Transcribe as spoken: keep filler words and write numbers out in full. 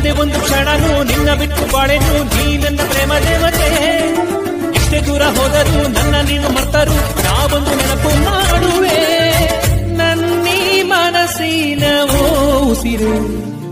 ಒಂದೇ ಒಂದು ಕ್ಷಣನೂ ನಿನ್ನ ಬಿಟ್ಟು ಬಾಳೆನು, ನೀ ನನ್ನ ಪ್ರೇಮ ದೇವತೆ. ಇಷ್ಟೇ ದೂರ ಹೋದರೂ ನನ್ನ ನೀನು ಮರ್ತರು, ನಾವೊಂದು ನೆನಪು ಮಾಡುವೆ. ನನ್ನೀ ಮನಸ್ಸಿನ ಓ ಉಸಿರೇ